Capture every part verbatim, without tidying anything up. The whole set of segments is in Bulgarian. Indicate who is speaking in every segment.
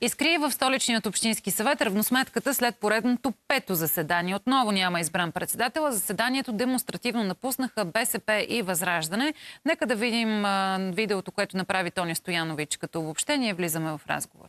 Speaker 1: Изкри в столичният общински съвет равносметката след поредното пето заседание. Отново няма избран председател, а заседанието демонстративно напуснаха БСП и Възраждане. Нека да видим а, видеото, което направи Тоня Стоянович. Като обобщение влизаме в разговор.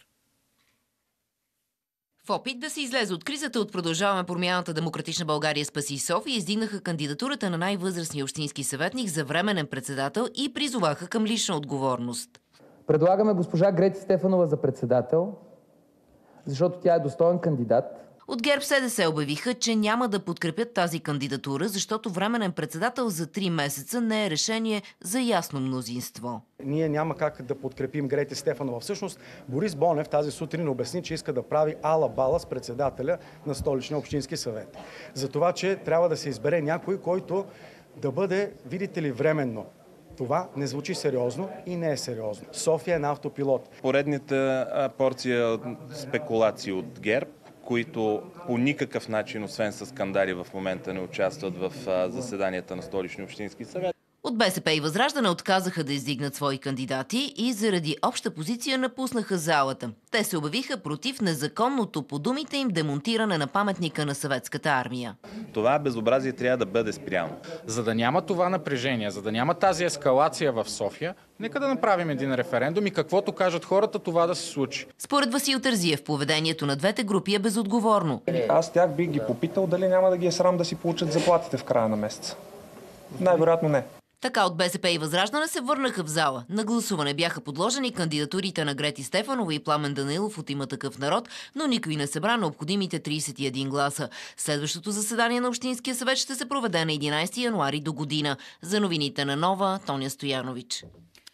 Speaker 2: В опит да се излезе от кризата от Продължаваме промяната Демократична България спаси София издигнаха кандидатурата на най-възрастния общински съветник за временен председател и призоваха към лична отговорност.
Speaker 3: Предлагаме госпожа Грети Стефанова за председател, защото тя е достоен кандидат.
Speaker 2: От ГЕРБ-СДС обявиха, че няма да подкрепят тази кандидатура, защото временен председател за три месеца не е решение за ясно мнозинство.
Speaker 4: Ние няма как да подкрепим Грети Стефанова. Всъщност Борис Бонев тази сутрин обясни, че иска да прави ала-бала с председателя на Столичния общински съвет. За това, че трябва да се избере някой, който да бъде, видите ли, временно. Това не звучи сериозно и не е сериозно. София е на автопилот.
Speaker 5: Поредната порция спекулации от ГЕРБ, които по никакъв начин, освен с скандали, в момента не участват в заседанията на Столичния общински съвет.
Speaker 2: От БСП и Възраждане отказаха да издигнат свои кандидати и заради обща позиция напуснаха залата. Те се обявиха против незаконното, по думите им, демонтиране на паметника на Съветската армия.
Speaker 5: Това безобразие трябва да бъде спряно.
Speaker 6: За да няма това напрежение, за да няма тази ескалация в София, нека да направим един референдум и каквото кажат хората, това да се случи.
Speaker 2: Според Васил Терзиев, поведението на двете групи е безотговорно.
Speaker 7: Аз тях бих ги попитал дали няма да ги е срам да си получат заплатите в края на месеца. Най-вероятно не.
Speaker 2: Така от БСП и Възраждане се върнаха в зала. На гласуване бяха подложени кандидатурите на Грети Стефанова и Пламен Данаилов от Има такъв народ, но никой не събра необходимите тридесет и един гласа. Следващото заседание на Общинския съвет ще се проведе на единадесети януари до година. За новините на Нова, Тоня Стоянович.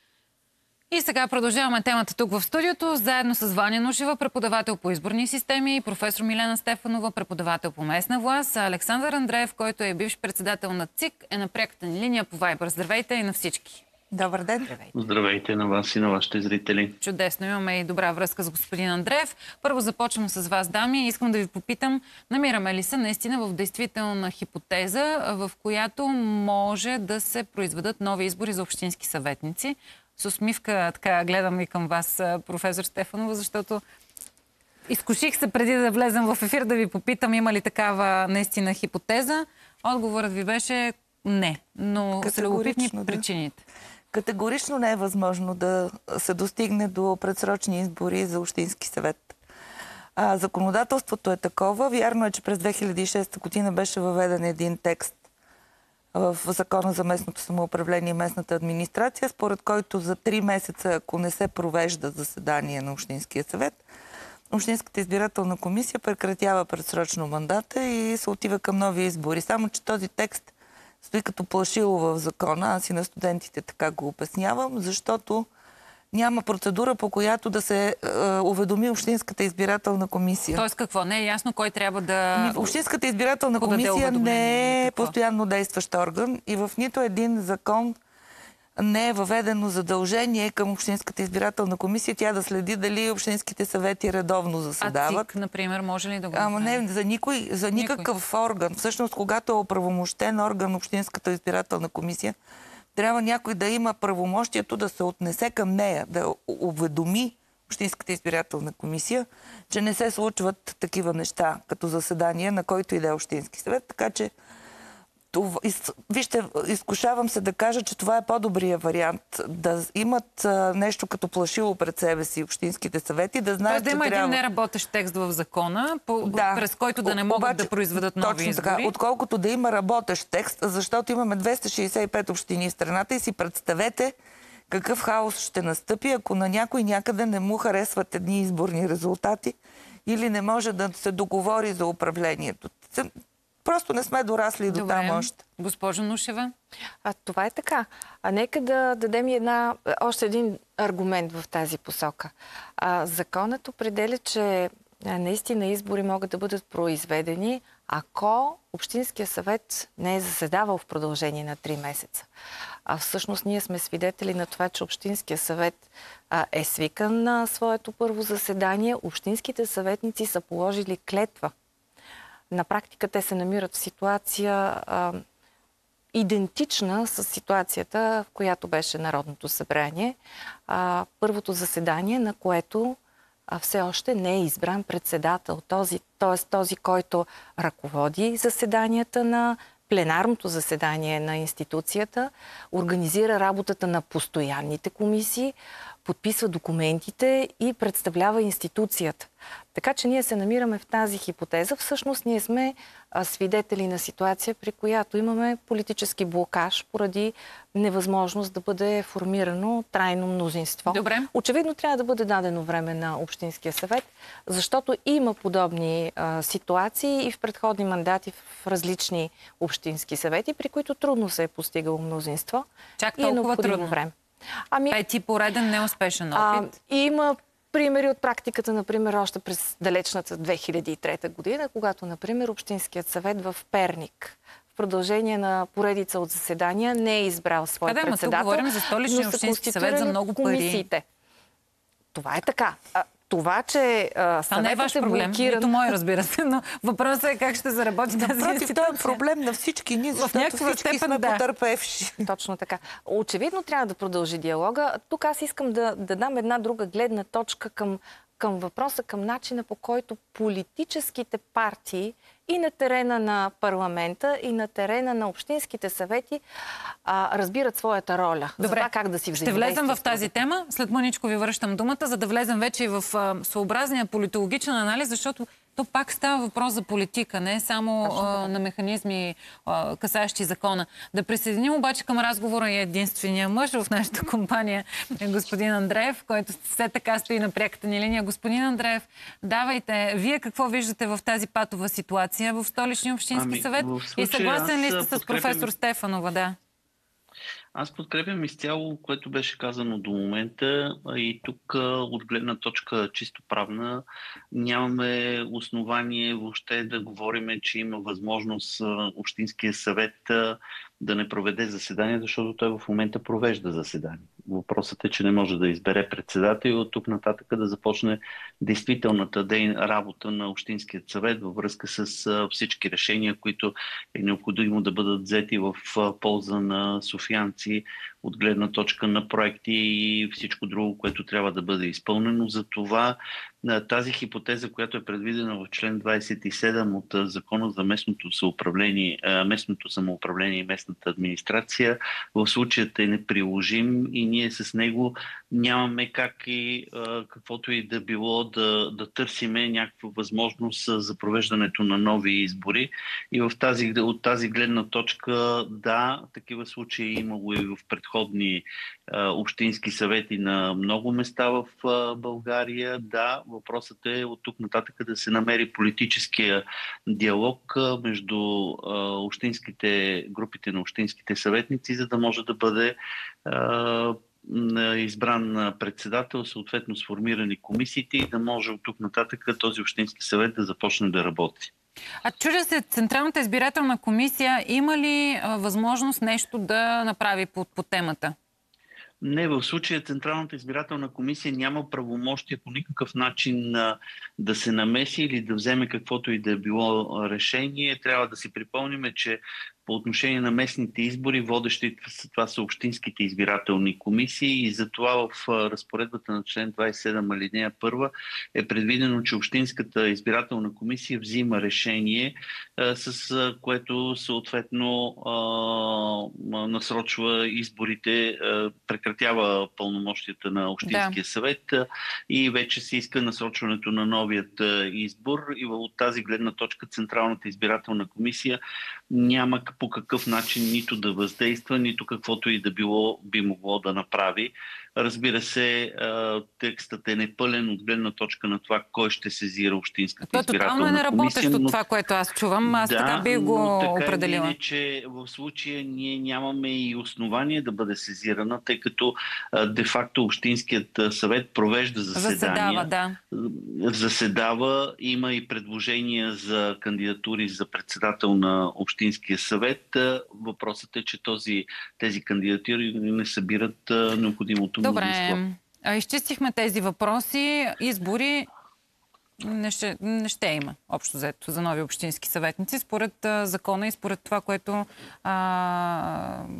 Speaker 1: И сега продължаваме темата тук в студиото, заедно с Ваня Нушева, преподавател по изборни системи, и професор Милена Стефанова, преподавател по местна власт. Александър Андреев, който е бивш председател на ЦИК, е на пряката ни линия по Вайбър. Здравейте и на всички!
Speaker 8: Добър ден!
Speaker 1: Здравейте.
Speaker 9: Здравейте на вас и на вашите зрители!
Speaker 1: Чудесно, имаме и добра връзка с господин Андреев. Първо започвам с вас, дами. Искам да ви попитам, намираме ли се наистина в действителна хипотеза, в която може да се произведат нови избори за общински съветници? С усмивка така гледам и към вас, професор Стефанова, защото изкуших се преди да влезем в ефир да ви попитам, има ли такава наистина хипотеза. Отговорът ви беше не, но са любопитни причините.
Speaker 8: Категорично не е възможно да се достигне до предсрочни избори за общински съвет. А, законодателството е такова. Вярно е, че през две хиляди и шеста година беше въведен един текст в Закона за местното самоуправление и местната администрация, според който за три месеца, ако не се провежда заседание на Общинския съвет, Общинската избирателна комисия прекратява предсрочно мандата и се отива към нови избори. Само че този текст стои като плашило в закона, аз и на студентите така го обяснявам, защото няма процедура, по която да се е, уведоми Общинската избирателна комисия.
Speaker 1: Тоест какво? Не е ясно кой трябва да...
Speaker 8: Общинската избирателна комисия не е постоянно действащ орган и в нито един закон не е въведено задължение към Общинската избирателна комисия тя да следи дали общинските съвети редовно заседават.
Speaker 1: А ЦИК, например, може ли да го...
Speaker 8: Ама не, за, никой, за никакъв никой. орган. Всъщност, когато е оправомощен орган Общинската избирателна комисия, трябва някой да има правомощието да се отнесе към нея, да уведоми Общинската избирателна комисия, че не се случват такива неща, като заседание, на който и да е Общински съвет. Така че, това, из, вижте, изкушавам се да кажа, че това е по-добрия вариант. Да имат а, нещо като плашило пред себе си общинските съвети, да знаят,
Speaker 1: да
Speaker 8: че
Speaker 1: има
Speaker 8: трябва...
Speaker 1: един неработещ текст в закона, по,
Speaker 8: да,
Speaker 1: през който да не могат обаче, да произведат нови
Speaker 8: точно
Speaker 1: избори.
Speaker 8: Така, отколкото да има работещ текст, защото имаме двеста шейсет и пет общини в страната и си представете какъв хаос ще настъпи, ако на някой някъде не му харесват едни изборни резултати или не може да се договори за управлението. Просто не сме дорасли до там още.
Speaker 1: Госпожо Нушева?
Speaker 10: А, това е така. А нека да дадем една, още един аргумент в тази посока. А, законът определя, че а, наистина избори могат да бъдат произведени, ако Общинския съвет не е заседавал в продължение на три месеца. А всъщност ние сме свидетели на това, че Общинския съвет а, е свикан на своето първо заседание. Общинските съветници са положили клетва. На практика те се намират в ситуация а, идентична с ситуацията, в която беше Народното събрание. А, първото заседание, на което а, все още не е избран председател. Този, т.е. този, който ръководи заседанията на пленарното заседание на институцията, организира работата на постоянните комисии, подписва документите и представлява институцията. Така че ние се намираме в тази хипотеза. Всъщност ние сме а, свидетели на ситуация, при която имаме политически блокаж поради невъзможност да бъде формирано трайно мнозинство.
Speaker 1: Добре.
Speaker 10: Очевидно трябва да бъде дадено време на Общинския съвет, защото има подобни а, ситуации и в предходни мандати в различни общински съвети, при които трудно се е постигало мнозинство.
Speaker 1: Чак
Speaker 10: и е
Speaker 1: толкова
Speaker 10: необходимо
Speaker 1: трудно.
Speaker 10: време. Ами,
Speaker 1: Пети пореден неуспешен
Speaker 10: а,
Speaker 1: опит.
Speaker 10: има примери от практиката, например, още през далечната две хиляди и трета година, когато, например, Общинският съвет в Перник в продължение на поредица от заседания не е избрал свой
Speaker 1: Къде,
Speaker 10: председател.
Speaker 1: тук говорим за Столичния
Speaker 10: но са
Speaker 1: общински съвет за много пари.
Speaker 10: комисиите. Това е така. А, това, че а,
Speaker 1: Това не е ваш
Speaker 10: е
Speaker 1: проблем,
Speaker 10: блокиран...
Speaker 1: нито мой, разбира се, но въпросът е как ще заработи тази
Speaker 8: Напротив,
Speaker 1: институция.
Speaker 8: това е проблем на всички ни, защото
Speaker 1: някаква
Speaker 8: всички
Speaker 1: степен,
Speaker 8: сме
Speaker 1: да.
Speaker 8: потърпевши.
Speaker 10: Точно така. Очевидно трябва да продължи диалога. Тук аз искам да, да дам една друга гледна точка към, към въпроса, към начина, по който политическите партии и на терена на парламента, и на терена на общинските съвети а, разбират своята роля.
Speaker 1: Добре,
Speaker 10: за това как да си
Speaker 1: ще влезем в тази тема. След мъничко ви връщам думата, за да влезем вече и в а, съобразния политологичен анализ, защото то пак става въпрос за политика, не само а, на механизми, а, касаещи закона. Да присъединим обаче към разговора и единствения мъж в нашата компания, господин Андреев, който все така стои на пряката ни линия. Господин Андреев, давайте, вие какво виждате в тази патова ситуация в Столичния общински
Speaker 9: Ами,
Speaker 1: съвет?
Speaker 9: в случая
Speaker 1: И съгласен ли
Speaker 9: аз
Speaker 1: сте с
Speaker 9: подкрепям-
Speaker 1: професор Стефанова? Да.
Speaker 9: Аз подкрепям изцяло, което беше казано до момента, и тук от гледна точка чисто правна нямаме основание въобще да говорим, че има възможност Общинския съвет да не проведе заседание, защото той в момента провежда заседание. Въпросът е, че не може да избере председател и от тук нататък да започне действителната ден работа на Общинският съвет във връзка с всички решения, които е необходимо да бъдат взети в полза на софиянци от гледна точка на проекти и всичко друго, което трябва да бъде изпълнено. За това тази хипотеза, която е предвидена в член двадесет и седем от Закона за местното самоуправление, местното самоуправление и местната администрация, в случаят е неприложим и ние с него нямаме как и каквото и да било да, да търсиме някаква възможност за провеждането на нови избори. И в тази, от тази гледна точка, да, такива случаи е имало и в предходни общински съвети на много места в България. Да, въпросът е от тук нататък да се намери политическия диалог между общинските, групите на общинските съветници, за да може да бъде избран председател, съответно сформирани комисиите и да може от тук нататък този общински съвет да започне да работи.
Speaker 1: А чудя се, Централната избирателна комисия има ли а, възможност нещо да направи по, по темата?
Speaker 9: Не, в случая Централната избирателна комисия няма правомощия по никакъв начин а, да се намеси или да вземе каквото и да е било решение. Трябва да си припомним, че по отношение на местните избори, водещи това са общинските избирателни комисии и затова в разпоредбата на член двадесет и седем алинея първа е предвидено, че Общинската избирателна комисия взима решение, с което съответно насрочва изборите, прекратява пълномощията на Общинския да. съвет и вече се иска насрочването на новият избор. И от тази гледна точка Централната избирателна комисия няма по какъв начин нито да въздейства, нито каквото и да било би могло да направи. Разбира се, текстът е непълен от гледна точка на това кой ще сезира Общинската
Speaker 1: То,
Speaker 9: избирателна комисия.
Speaker 1: Тотално е неработещо но... това, което аз чувам. Аз
Speaker 9: да,
Speaker 1: така бих го
Speaker 9: така
Speaker 1: определила.
Speaker 9: Е, че в случая ние нямаме и основание да бъде сезирана, тъй като де-факто Общинският съвет провежда заседания.
Speaker 1: Заседава, да.
Speaker 9: Заседава, има и предложения за кандидатури за председател на Общинския съвет. Въпросът е, че този, тези кандидатури не събират необходимото мнозинство.
Speaker 1: Добре, изчистихме тези въпроси. Избори не ще, не ще има, общо взето, за нови общински съветници, според а, закона и според това, което а,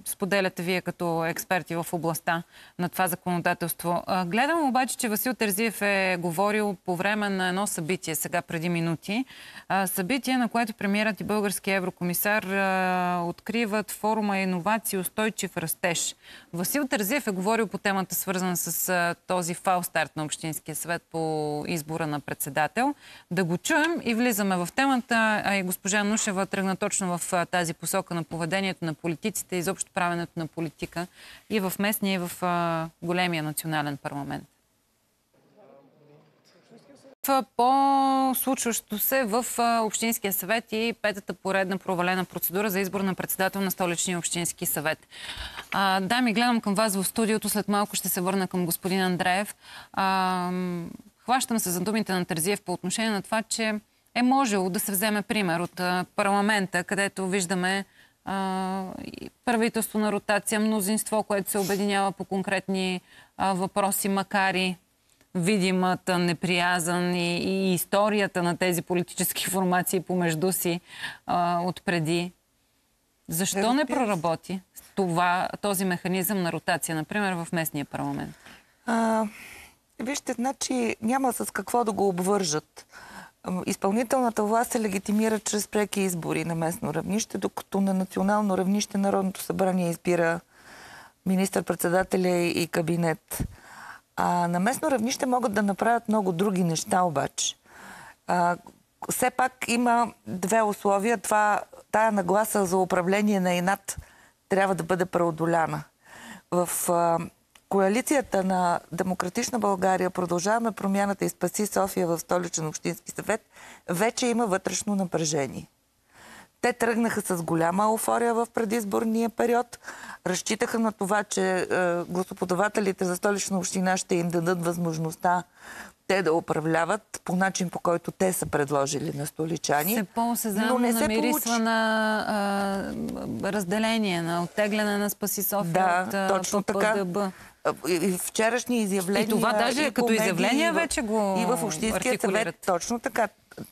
Speaker 1: споделяте вие като експерти в областта на това законодателство. Гледам обаче, че Васил Терзиев е говорил по време на едно събитие, сега преди минути. Събитие, на което премиерът и български еврокомисар откриват форума иновации и устойчив растеж. Васил Терзиев е говорил по темата, свързана с този фалстарт на Общинския съвет по избора на председател. Да го чуем и влизаме в темата. А и госпожа Нушева тръгна точно в тази посока на поведението на политиците, изобщо правенето на политика и в местния, и в големия национален парламент. По случващото се в Общинския съвет и петата поредна провалена процедура за избор на председател на Столичния общински съвет. А, дами, гледам към вас в студиото, след малко ще се върна към господин Андреев. А, хващам се за думите на Терзиев по отношение на това, че е можело да се вземе пример от парламента, където виждаме а, правителство на ротация, мнозинство, което се обединява по конкретни а, въпроси, макар и видимата неприязан и, и историята на тези политически формации помежду си а, отпреди. Защо не проработи това, този механизъм на ротация, например, в местния парламент?
Speaker 8: А, вижте, значи няма с какво да го обвържат. Изпълнителната власт се легитимира чрез преки избори на местно равнище, докато на национално равнище Народното събрание избира министър-председателя и кабинет. А на местно равнище могат да направят много други неща обаче. А, все пак има две условия. Това, тая нагласа за управление на инат трябва да бъде преодоляна. В а, коалицията на Демократична България, Продължаваме промяната и Спаси София в Столичен общински съвет, вече има вътрешно напрежение. Те тръгнаха с голяма еуфория в предизборния период. Разчитаха на това, че е, гласоподавателите за Столична община ще им дадат възможността те да управляват по начин, по който те са предложили на столичани.
Speaker 1: Се по-осезаемо намирисва на а, разделение, на оттегляне на Спаси София
Speaker 8: да,
Speaker 1: от
Speaker 8: точно така. И вчерашни изявления.
Speaker 1: И това даже и като изявления вече го
Speaker 8: и в Общинския съвет. Точно така.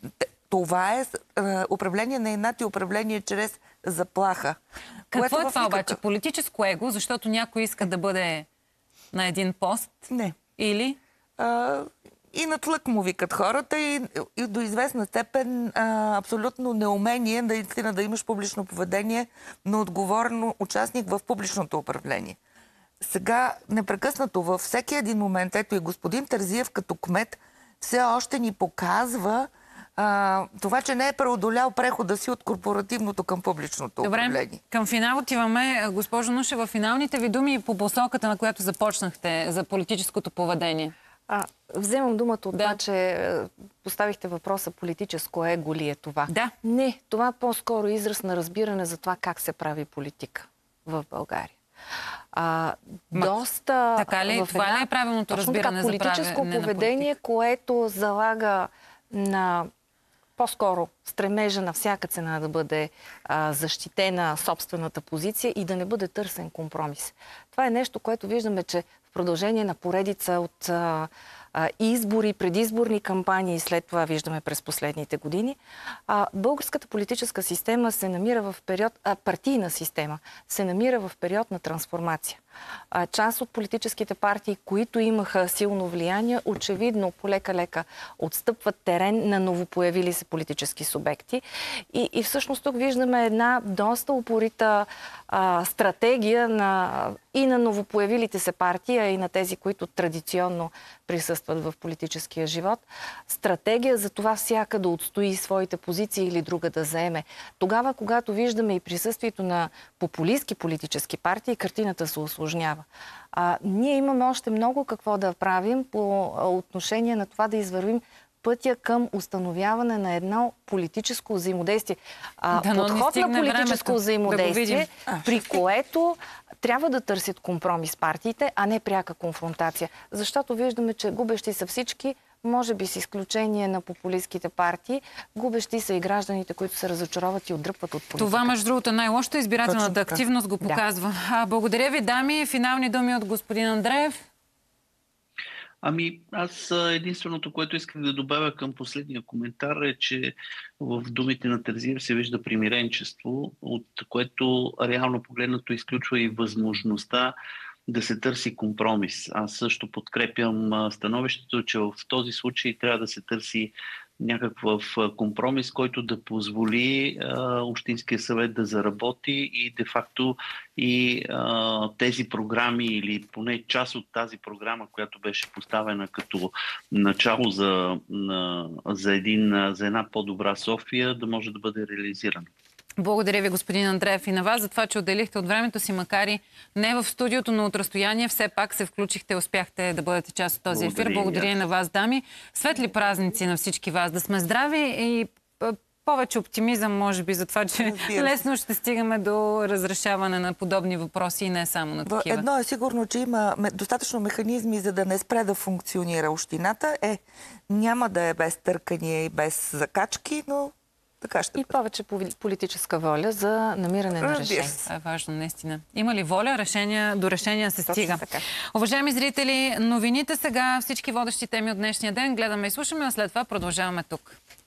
Speaker 8: Това е управление на инат и управление чрез заплаха.
Speaker 1: Какво е това обаче? Политическо его, защото някой иска да бъде на един пост?
Speaker 8: Не.
Speaker 1: Или?
Speaker 8: А, и надлък му викат хората и, и до известна степен а, абсолютно неумение да, да имаш публично поведение на отговорно участник в публичното управление. Сега непрекъснато във всеки един момент, ето и господин Терзиев като кмет все още ни показва А, това, че не е преодолял прехода си от корпоративното към публичното
Speaker 1: Добре,
Speaker 8: управление.
Speaker 1: Към финал отиваме. Госпожо Нушева, финалните ви думи по посоката, на която започнахте за политическото поведение.
Speaker 10: А, вземам думата от
Speaker 1: да.
Speaker 10: това, че поставихте въпроса политическо его ли е това.
Speaker 1: Да.
Speaker 10: Не, това по-скоро израз на разбиране за това как се прави политика в България. А,
Speaker 1: Ма,
Speaker 10: доста...
Speaker 1: Така ли? Това
Speaker 10: една,
Speaker 1: ли е правилното разбиране
Speaker 10: така,
Speaker 1: за
Speaker 10: политическо
Speaker 1: правене
Speaker 10: поведение,
Speaker 1: на политика?
Speaker 10: което залага на по-скоро стремежа на всяка цена да бъде а, защитена собствената позиция и да не бъде търсен компромис. Това е нещо, което виждаме, че в продължение на поредица от а, а, избори, предизборни кампании, след това виждаме през последните години, а, българската политическа система се намира в период, а, партийна система се намира в период на трансформация. А, част от политическите партии, които имаха силно влияние, очевидно полека-лека отстъпват терен на новопоявили се политически субекти. И, и всъщност тук виждаме една доста упорита а, стратегия на, и на новопоявилите се партии, а и на тези, които традиционно присъстват в политическия живот. Стратегия за това всяка да отстои своите позиции или друга да заеме. Тогава, когато виждаме и присъствието на популистки политически партии, картината се усложнява. А, ние имаме още много какво да правим по отношение на това да извървим пътя към установяване на едно политическо взаимодействие. А,
Speaker 1: да,
Speaker 10: подход на политическо
Speaker 1: времето,
Speaker 10: взаимодействие,
Speaker 1: да
Speaker 10: при което трябва да търсят компромис партиите, а не пряка конфронтация. Защото виждаме, че губещи са всички, може би с изключение на популистските партии, губещи са и гражданите, които се разочароват и отдръпват от политика.
Speaker 1: Това, между другото, най-лошо избирателната активност го показва. Да. А, благодаря ви, дами. Финални думи от господин Андреев.
Speaker 9: Ами, аз единственото, което исках да добавя към последния коментар е, че в думите на Терзиев се вижда примиренчество, от което реално погледнато изключва и възможността да се търси компромис. Аз също подкрепям становището, че в този случай трябва да се търси някакъв компромис, който да позволи а, Общинския съвет да заработи и де-факто и а, тези програми или поне част от тази програма, която беше поставена като начало за, на, за, един, за една по-добра София, да може да бъде реализирана.
Speaker 1: Благодаря ви, господин Андреев, и на вас за това, че отделихте от времето си, макар и не в студиото, но от разстояние. Все пак се включихте, успяхте да бъдете част от този ефир. Благодаря и на вас, дами. Светли празници на всички вас. Да сме здрави и повече оптимизъм, може би, за това, че лесно ще стигаме до разрешаване на подобни въпроси и не само на такива.
Speaker 8: Едно е сигурно, че има достатъчно механизми, за да не спре да функционира общината. Е, няма да е без търкания и без закачки, но така ще
Speaker 10: и повече политическа воля за намиране на решение.
Speaker 1: Това е важно, наистина. Има ли воля, решения, до решения се стига. Уважаеми зрители, новините сега, всички водещи теми от днешния ден гледаме и слушаме, а след това продължаваме тук.